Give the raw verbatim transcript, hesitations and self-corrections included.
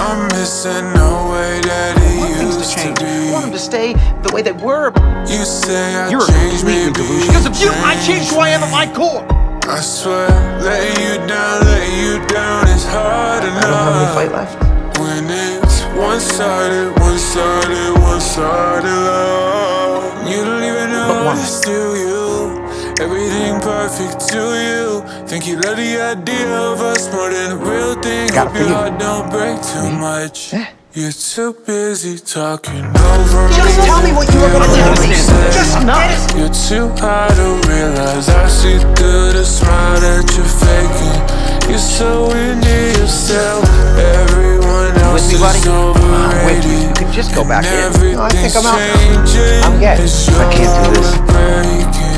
I'm missing the way that it used to be. I want them to stay the way they were. You say I You're changed, completely maybe delusional. Because of you, I changed who I am at my core. I swear, letting you down, letting you down is hard enough. I don't have any fight left. When it's one-sided, one-sided, one-sided love. You don't even know this, do you? Everything perfect to you. Think you love the idea of us more than the real thing. Hope your heart don't break too much. You're too busy talking over me. Just tell me what you were gonna tell me. Just enough. You're too high to realize I see through the smile that you're faking. You're so into yourself. Everyone else is overrated. You could just go back in. No, I think I'm out now. Changing. I'm gay. I can't do this.